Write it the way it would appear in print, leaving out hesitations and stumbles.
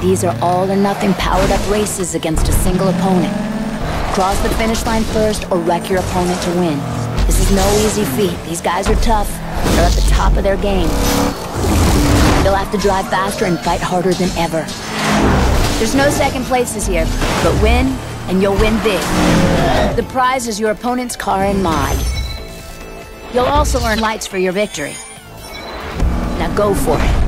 These are all-or-nothing powered-up races against a single opponent. Cross the finish line first or wreck your opponent to win. This is no easy feat. These guys are tough. They're at the top of their game. They'll have to drive faster and fight harder than ever. There's no second places here, but win, and you'll win big. The prize is your opponent's car and mod. You'll also earn lights for your victory. Now go for it.